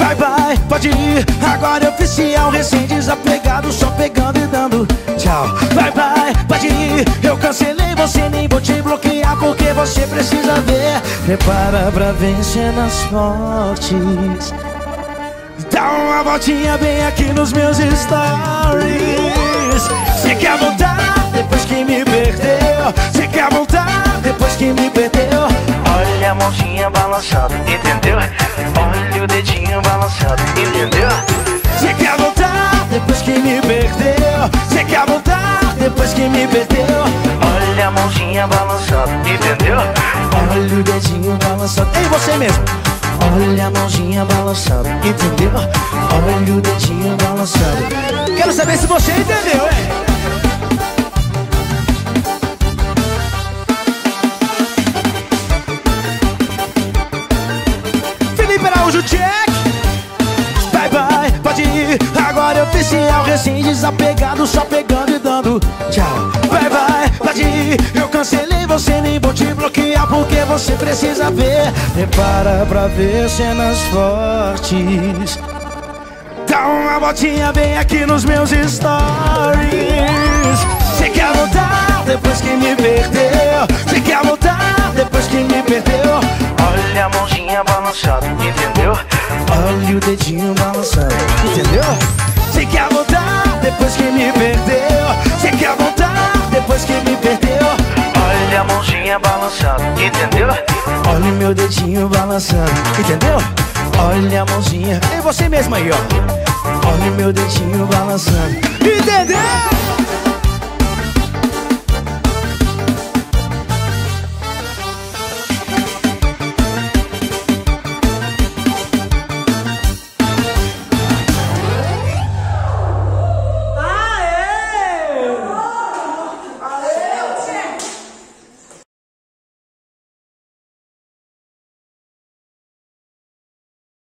Vai, vai, pode ir, agora é oficial. Recém desapegado, só pegando e dando tchau. Vai, vai, pode ir, eu cancelei você, nem vou te bloquear porque você precisa ver. Prepara pra ver cenas fortes. Dá uma voltinha bem aqui nos meus stories. Você quer voltar depois que me perdeu? Você quer voltar depois que me perdeu? Olha a mãozinha balançando, entendeu? Olha o dedinho balançando, entendeu? Você quer voltar depois que me perdeu? Você quer voltar depois que me perdeu? Olha a mãozinha balançando, entendeu? Olha o dedinho balançando. Ei, você mesmo. Olha a mãozinha balançando, entendeu? Olha o dedinho balançando. Quero saber se você entendeu, hein? Felipe Araújo, check. Bye, bye, pode ir, agora é oficial. Recém desapegado, só pegando e dando tchau. Bye, bye, pode ir, eu cancelei você, nem vou te bloquear porque você precisa ver. Prepara pra ver cenas fortes. Dá uma voltinha bem aqui nos meus stories. Você quer voltar depois que me perdeu? Você quer voltar depois que me perdeu? Olha a mãozinha balançando, entendeu? Olha o dedinho balançando, entendeu? Você quer voltar depois que me perdeu? Você quer voltar depois que me perdeu? Olha a mãozinha balançando, entendeu? Olha o meu dedinho balançando, entendeu? Olha a mãozinha, e você mesmo aí, ó. Olha o meu dedinho balançando, entendeu?